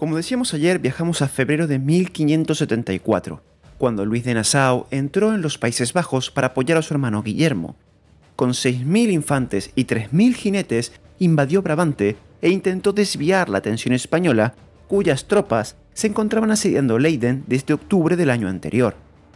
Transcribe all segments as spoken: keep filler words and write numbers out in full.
Como decíamos ayer, viajamos a febrero de mil quinientos setenta y cuatro, cuando Luis de Nassau entró en los Países Bajos para apoyar a su hermano Guillermo. Con seis mil infantes y tres mil jinetes, invadió Brabante e intentó desviar la atención española, cuyas tropas se encontraban asediando Leiden desde octubre del año anterior.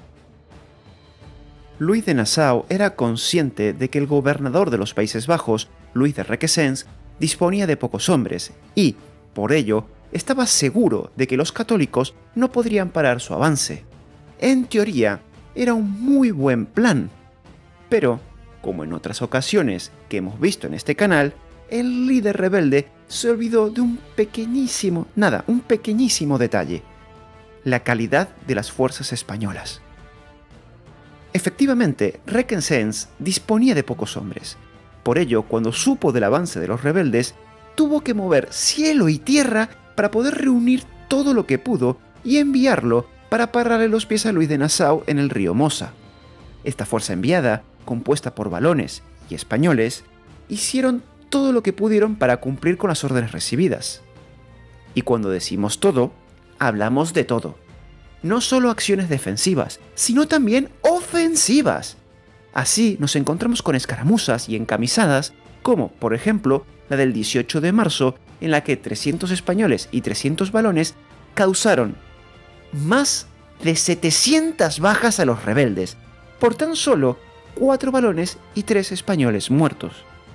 Luis de Nassau era consciente de que el gobernador de los Países Bajos, Luis de Requesens, disponía de pocos hombres y, por ello, estaba seguro de que los católicos no podrían parar su avance. En teoría, era un muy buen plan. Pero, como en otras ocasiones que hemos visto en este canal, el líder rebelde se olvidó de un pequeñísimo, nada, un pequeñísimo detalle: la calidad de las fuerzas españolas. Efectivamente, Requesens disponía de pocos hombres. Por ello, cuando supo del avance de los rebeldes, tuvo que mover cielo y tierra para poder reunir todo lo que pudo y enviarlo para pararle los pies a Luis de Nassau en el río Mosa. Esta fuerza enviada, compuesta por valones y españoles, hicieron todo lo que pudieron para cumplir con las órdenes recibidas. Y cuando decimos todo, hablamos de todo. No solo acciones defensivas, sino también ofensivas. Así nos encontramos con escaramuzas y encamisadas, como, por ejemplo, la del dieciocho de marzo, en la que trescientos españoles y trescientos valones causaron más de setecientas bajas a los rebeldes, por tan solo cuatro valones y tres españoles muertos.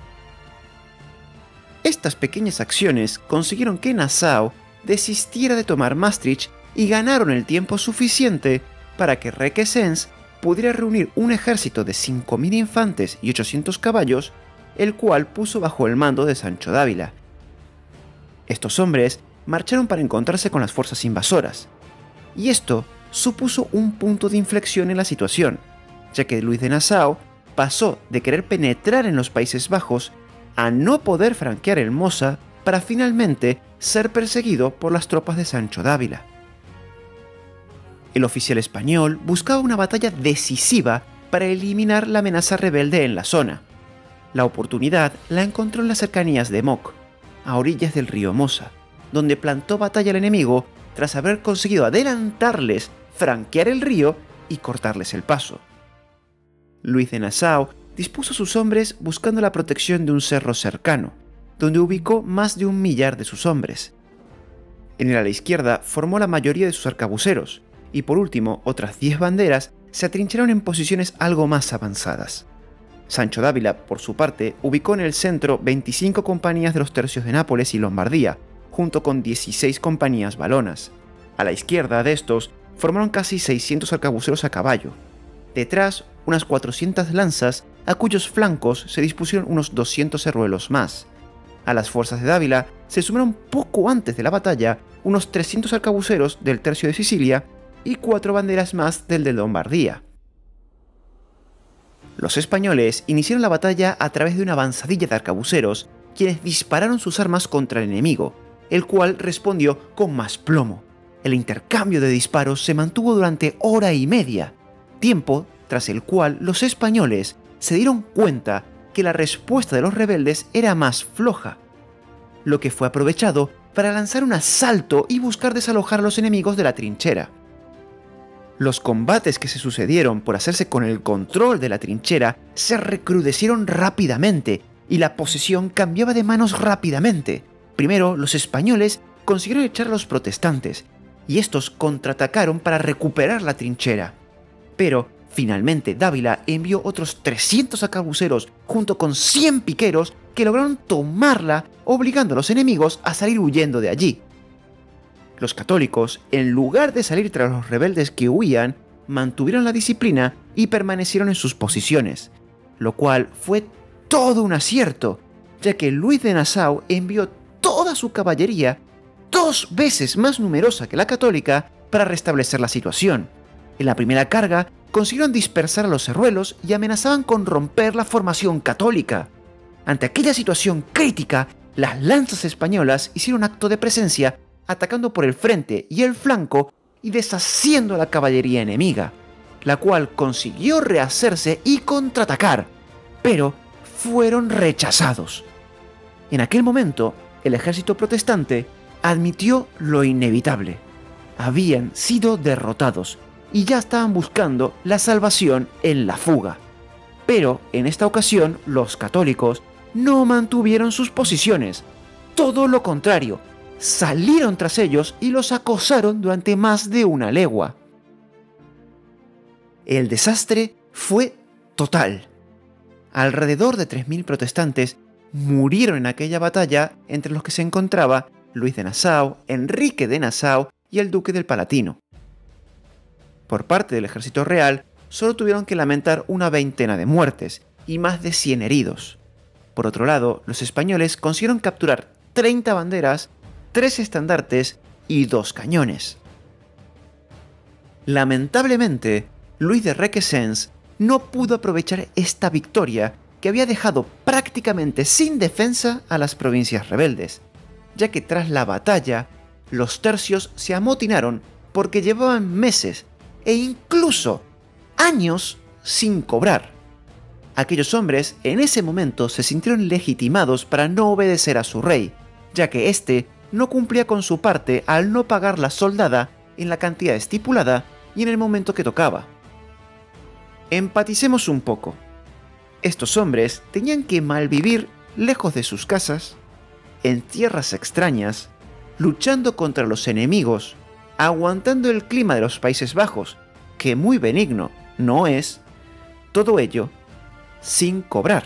Estas pequeñas acciones consiguieron que Nassau desistiera de tomar Maastricht y ganaron el tiempo suficiente para que Requesens pudiera reunir un ejército de cinco mil infantes y ochocientos caballos, el cual puso bajo el mando de Sancho Dávila. Estos hombres marcharon para encontrarse con las fuerzas invasoras, y esto supuso un punto de inflexión en la situación, ya que Luis de Nassau pasó de querer penetrar en los Países Bajos a no poder franquear el Mosa para finalmente ser perseguido por las tropas de Sancho Dávila. El oficial español buscaba una batalla decisiva para eliminar la amenaza rebelde en la zona. La oportunidad la encontró en las cercanías de Moc, a orillas del río Mosa, donde plantó batalla al enemigo tras haber conseguido adelantarles, franquear el río y cortarles el paso. Luis de Nassau dispuso a sus hombres buscando la protección de un cerro cercano, donde ubicó más de un millar de sus hombres. En el ala izquierda formó la mayoría de sus arcabuceros, y por último otras diez banderas se atrincheraron en posiciones algo más avanzadas. Sancho Dávila, por su parte, ubicó en el centro veinticinco compañías de los tercios de Nápoles y Lombardía, junto con dieciséis compañías valonas. A la izquierda de estos formaron casi seiscientos arcabuceros a caballo. Detrás, unas cuatrocientas lanzas, a cuyos flancos se dispusieron unos doscientos herruelos más. A las fuerzas de Dávila se sumaron poco antes de la batalla unos trescientos arcabuceros del tercio de Sicilia y cuatro banderas más del de Lombardía. Los españoles iniciaron la batalla a través de una avanzadilla de arcabuceros, quienes dispararon sus armas contra el enemigo, el cual respondió con más plomo. El intercambio de disparos se mantuvo durante hora y media, tiempo tras el cual los españoles se dieron cuenta que la respuesta de los rebeldes era más floja, lo que fue aprovechado para lanzar un asalto y buscar desalojar a los enemigos de la trinchera. Los combates que se sucedieron por hacerse con el control de la trinchera se recrudecieron rápidamente y la posesión cambiaba de manos rápidamente. Primero, los españoles consiguieron echar a los protestantes y estos contraatacaron para recuperar la trinchera. Pero, finalmente, Dávila envió otros trescientos arcabuceros junto con cien piqueros que lograron tomarla, obligando a los enemigos a salir huyendo de allí. Los católicos, en lugar de salir tras los rebeldes que huían, mantuvieron la disciplina y permanecieron en sus posiciones, lo cual fue todo un acierto, ya que Luis de Nassau envió toda su caballería, dos veces más numerosa que la católica, para restablecer la situación. En la primera carga, consiguieron dispersar a los herruelos y amenazaban con romper la formación católica. Ante aquella situación crítica, las lanzas españolas hicieron acto de presencia, atacando por el frente y el flanco y deshaciendo a la caballería enemiga, la cual consiguió rehacerse y contraatacar, pero fueron rechazados. En aquel momento, el ejército protestante admitió lo inevitable. Habían sido derrotados y ya estaban buscando la salvación en la fuga. Pero en esta ocasión los católicos no mantuvieron sus posiciones. Todo lo contrario, salieron tras ellos y los acosaron durante más de una legua. El desastre fue total. Alrededor de tres mil protestantes murieron en aquella batalla, entre los que se encontraba Luis de Nassau, Enrique de Nassau y el duque del Palatino. Por parte del ejército real, solo tuvieron que lamentar una veintena de muertes y más de cien heridos. Por otro lado, los españoles consiguieron capturar treinta banderas, tres estandartes y dos cañones. Lamentablemente, Luis de Requesens no pudo aprovechar esta victoria que había dejado prácticamente sin defensa a las provincias rebeldes, ya que tras la batalla, los tercios se amotinaron porque llevaban meses e incluso años sin cobrar. Aquellos hombres en ese momento se sintieron legitimados para no obedecer a su rey, ya que éste no cumplía con su parte al no pagar la soldada en la cantidad estipulada y en el momento que tocaba. Empaticemos un poco. Estos hombres tenían que malvivir lejos de sus casas, en tierras extrañas, luchando contra los enemigos, aguantando el clima de los Países Bajos, que muy benigno no es, todo ello sin cobrar.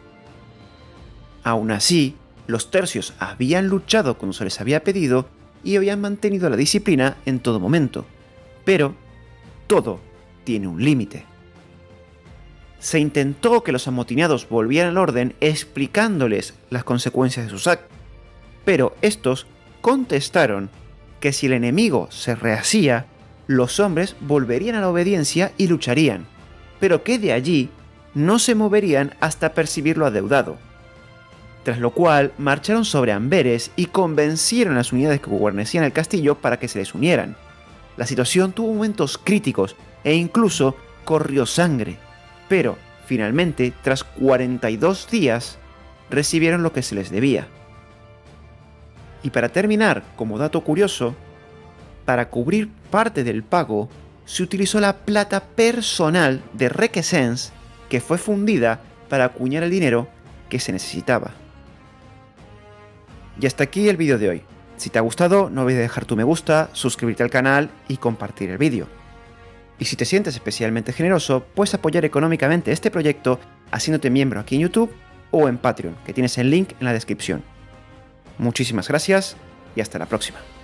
Aún así, los tercios habían luchado como se les había pedido y habían mantenido la disciplina en todo momento, pero todo tiene un límite. Se intentó que los amotinados volvieran al orden explicándoles las consecuencias de sus actos, pero estos contestaron que si el enemigo se rehacía, los hombres volverían a la obediencia y lucharían, pero que de allí no se moverían hasta percibir lo adeudado. Tras lo cual marcharon sobre Amberes y convencieron a las unidades que guarnecían el castillo para que se les unieran. La situación tuvo momentos críticos e incluso corrió sangre, pero finalmente, tras cuarenta y dos días, recibieron lo que se les debía. Y para terminar, como dato curioso, para cubrir parte del pago, se utilizó la plata personal de Requesens, que fue fundida para acuñar el dinero que se necesitaba. Y hasta aquí el vídeo de hoy. Si te ha gustado, no olvides dejar tu me gusta, suscribirte al canal y compartir el vídeo. Y si te sientes especialmente generoso, puedes apoyar económicamente este proyecto haciéndote miembro aquí en YouTube o en Patreon, que tienes el link en la descripción. Muchísimas gracias y hasta la próxima.